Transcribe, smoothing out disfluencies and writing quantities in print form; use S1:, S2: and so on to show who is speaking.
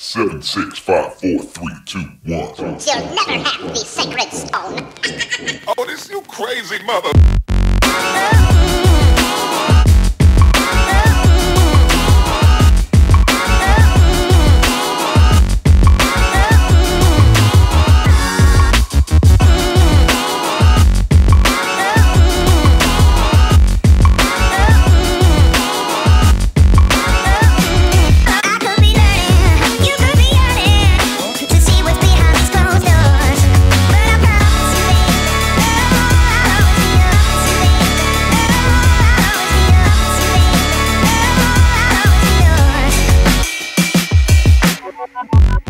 S1: 7, 6, 5, 4, 3, 2, 1.
S2: You'll never have the sacred stone.
S1: Oh, this you crazy mother.
S2: Yours.